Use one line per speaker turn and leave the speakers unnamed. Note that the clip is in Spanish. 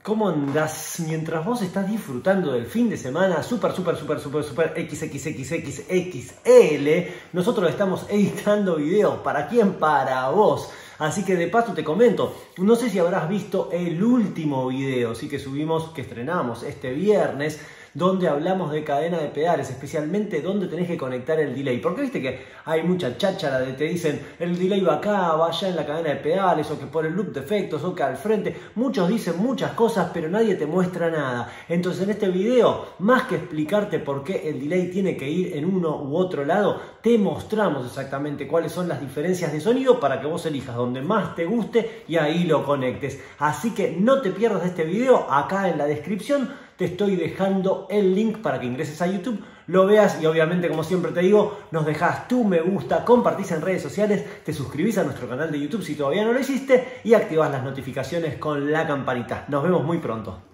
¿Cómo andás? Mientras vos estás disfrutando del fin de semana super XXXXL, nosotros estamos editando videos. ¿Para quién? Para vos. Así que de paso te comento, no sé si habrás visto el último video, sí que subimos, que estrenamos este viernes, donde hablamos de cadena de pedales, especialmente donde tenés que conectar el delay. Porque viste que hay mucha cháchara de te dicen el delay va acá, va allá en la cadena de pedales, o que por el loop de efectos, o que al frente. Muchos dicen muchas cosas, pero nadie te muestra nada. Entonces en este video, más que explicarte por qué el delay tiene que ir en uno u otro lado, te mostramos exactamente cuáles son las diferencias de sonido para que vos elijas donde más te guste y ahí lo conectes. Así que no te pierdas este video. Acá en la descripción te estoy dejando el link para que ingreses a YouTube, lo veas y obviamente, como siempre te digo, nos dejas tu me gusta, compartís en redes sociales, te suscribís a nuestro canal de YouTube si todavía no lo hiciste y activás las notificaciones con la campanita. Nos vemos muy pronto.